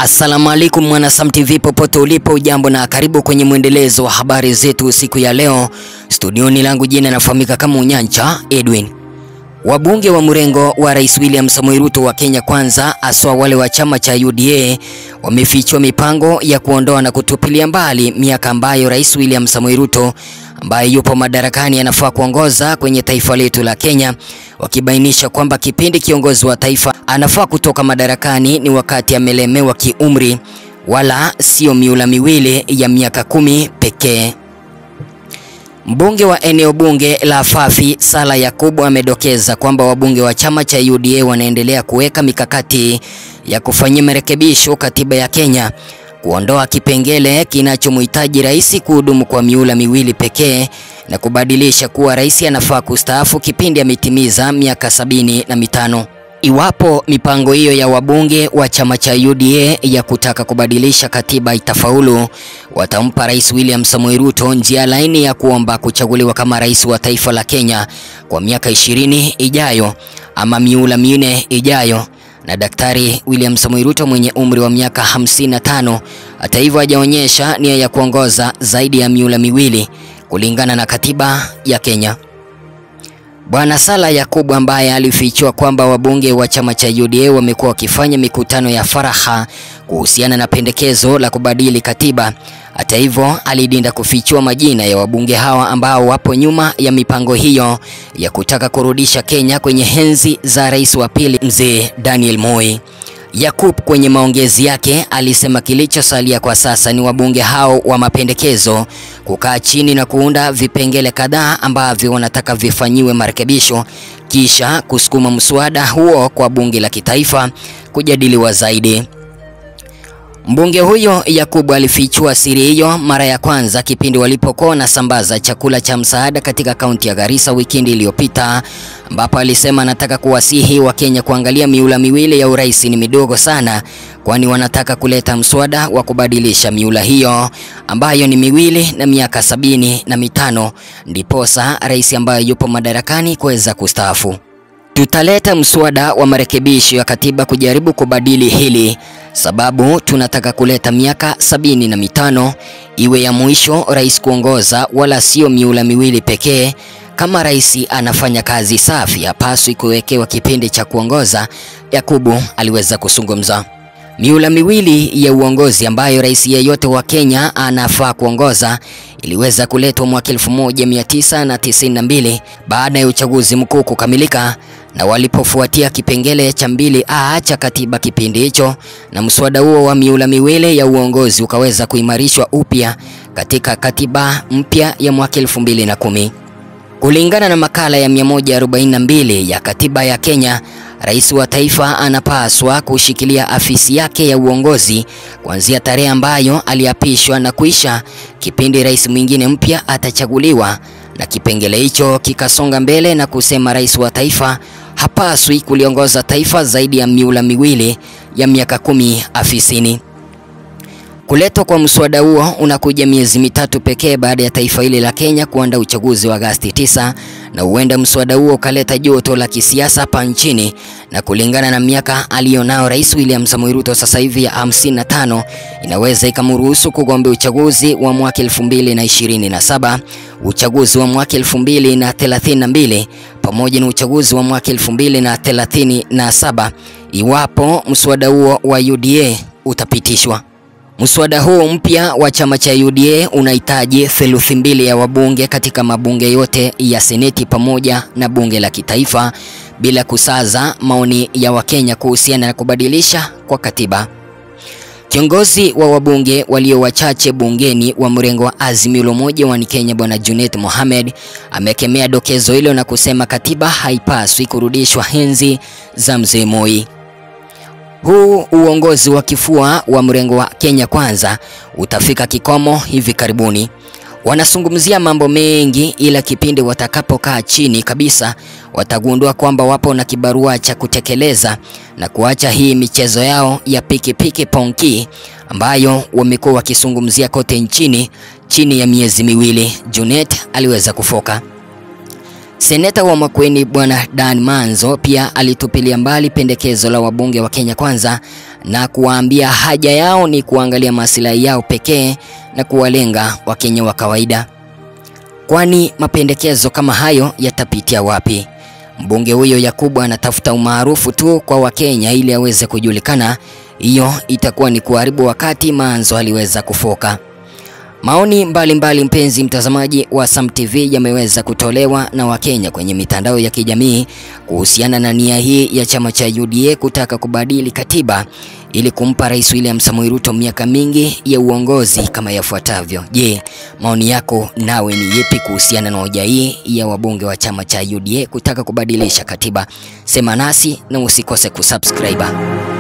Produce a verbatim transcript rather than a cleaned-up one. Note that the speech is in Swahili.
Assalamu alaikum mwana Sam T V popote ulipo, ujambo na karibu kwenye mwendelezo wa habari zetu siku ya leo. Studioni langu jina nafahamika kama Unyancha Edwin. Wabunge wa mrengo wa Rais William Samoei Ruto wa Kenya Kwanza, aswa wale wa chama cha U D A, wamefichua mipango ya kuondoa na kutupilia mbali miaka ambayo Rais William Samoei Ruto ambaye yupo madarakani anafaa kuongoza kwenye taifa letu la Kenya, wakibainisha kwamba kipindi kiongozi wa taifa anafaa kutoka madarakani ni wakati amelemewa kiumri, wala sio miula miwili ya miaka kumi pekee. Mbunge wa eneo bunge la Fafi Sala Yakubu amedokeza kwamba wabunge wa chama cha U D A wanaendelea kuweka mikakati ya kufanyia marekebisho katiba ya Kenya, kuondoa kipengele kinachomhitaji rais kuhudumu kwa miula miwili pekee na kubadilisha kuwa rais anafaa kustaafu kipindi ametimiza miaka sabini na mitano. Iwapo mipango hiyo ya wabunge wa chama cha U D A ya kutaka kubadilisha katiba itafaulu, watampa Rais William Samoei Ruto njia laini ya kuomba kuchaguliwa kama rais wa taifa la Kenya kwa miaka ishirini ijayo ama miula minne ijayo. Na Daktari William Samoei Ruto mwenye umri wa miaka hamsini na tano hata hivyo hajaonyesha nia ya kuongoza zaidi ya miula miwili kulingana na katiba ya Kenya. Bwana Sala Yakubu ambaye alifichua kwamba wabunge wa chama cha U D A wamekuwa wakifanya mikutano ya faraha kuhusiana na pendekezo la kubadili katiba, hata hivyo alidinda kufichua majina ya wabunge hawa ambao wapo nyuma ya mipango hiyo ya kutaka kurudisha Kenya kwenye enzi za rais wa pili Mzee Daniel Moi. Yakub kwenye maongezi yake alisema kilichosalia kwa sasa ni wabunge hao wa mapendekezo kukaa chini na kuunda vipengele kadhaa ambavyo wanataka vifanyiwe marekebisho, kisha kusukuma mswada huo kwa bunge la kitaifa kujadiliwa zaidi. Mbunge huyo Yakubu alifichua siri hiyo mara ya kwanza kipindi walipokuwa na sambaza chakula cha msaada katika kaunti ya Garissa wikendi iliyopita, ambapo alisema anataka kuwasihi wa Kenya kuangalia miula miwili ya urais ni midogo sana, kwani wanataka kuleta mswada wa kubadilisha miula hiyo ambayo ni miwili na miaka sabini na mitano ndiposa rais ambaye yupo madarakani kuweza kustaafu. Tutaleta mswada wa marekebisho ya katiba kujaribu kubadili hili, sababu tunataka kuleta miaka sabini na mitano iwe ya mwisho rais kuongoza, wala sio miula miwili pekee. Kama rais anafanya kazi safi hapaswi kuwekewa kipindi cha kuongoza, Yakubu aliweza kuzungumza. Miula miwili ya uongozi ambayo rais yeyote wa Kenya anafaa kuongoza iliweza kuletwa mwaka elfu moja mia tisa tisini na mbili baada ya uchaguzi mkuu kukamilika, na walipofuatia kipengele cha mbili a cha katiba kipindi hicho, na mswada huo wa miula miwili ya uongozi ukaweza kuimarishwa upya katika katiba mpya ya mwaka elfu mbili na kumi. Kulingana na makala ya mia moja arobaini na mbili ya katiba ya Kenya, rais wa taifa anapaswa kushikilia afisi yake ya uongozi kuanzia tarehe ambayo aliapishwa na kuisha kipindi rais mwingine mpya atachaguliwa, na kipengele hicho kikasonga mbele na kusema rais wa taifa hapaswi kuliongoza taifa zaidi ya miula miwili ya miaka kumi afisini. Kuletwa kwa mswada huo unakuja miezi mitatu pekee baada ya taifa hili la Kenya kuandaa uchaguzi wa Agosti tisa, na huenda mswada huo kaleta joto la kisiasa hapa nchini, na kulingana na miaka alionao Rais William Samoei Ruto sasa hivi ya hamsini na tano inaweza ikamruhusu kugombea uchaguzi wa mwaka elfu mbili na ishirini na saba, uchaguzi wa mwaka elfu mbili na thelathini na mbili pamoja na uchaguzi wa mwaka elfu mbili na thelathini na saba iwapo mswada huo wa U D A utapitishwa. Mswada huu mpya wa chama cha U D A unahitaji theluthi mbili ya wabunge katika mabunge yote ya seneti pamoja na bunge la kitaifa, bila kusaza maoni ya Wakenya kuhusiana na kubadilisha kwa katiba. Kiongozi wa wabunge walio wachache bungeni wa mrengo wa Azimio la Umoja wa Kenya Bwana Junet Mohamed amekemea dokezo hilo na kusema katiba haipaswi kurudishwa enzi za Mzee Moi. Huu uongozi wa kifua wa mrengo wa Kenya Kwanza utafika kikomo hivi karibuni. Wanazungumzia mambo mengi, ila kipindi watakapokaa chini kabisa watagundua kwamba wapo na kibarua cha kutekeleza na kuacha hii michezo yao ya piki piki ponki ambayo wamekuwa wakizungumzia kote nchini chini ya miezi miwili. Junet aliweza kufoka. Seneta wa Makueni Bwana Dan Manzo pia alitupilia mbali pendekezo la wabunge wa Kenya Kwanza na kuwaambia haja yao ni kuangalia maslahi yao pekee na kuwalenga Wakenya wa kawaida. Kwani mapendekezo kama hayo yatapitia wapi? Mbunge huyo Yakubu anatafuta umaarufu tu kwa Wakenya ili aweze kujulikana. Hiyo itakuwa ni kuharibu wakati Manzo aliweza kufoka. Maoni mbalimbali mbali mpenzi mtazamaji wa Sam T V yameweza kutolewa na Wakenya kwenye mitandao ya kijamii kuhusiana na nia hii ya chama cha U D A kutaka kubadili katiba ili kumpa Rais William Samoei Ruto miaka mingi ya uongozi kama yafuatavyo. Je, maoni yako nawe ni yepi kuhusiana na hoja hii ya wabunge wa chama cha U D A kutaka kubadilisha katiba? Sema nasi na usikose kusubscribe.